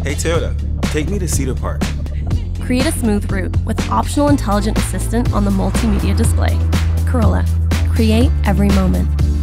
Hey Toyota, take me to Cedar Park. Create a smooth route with optional intelligent assistant on the multimedia display. Corolla. Create every moment.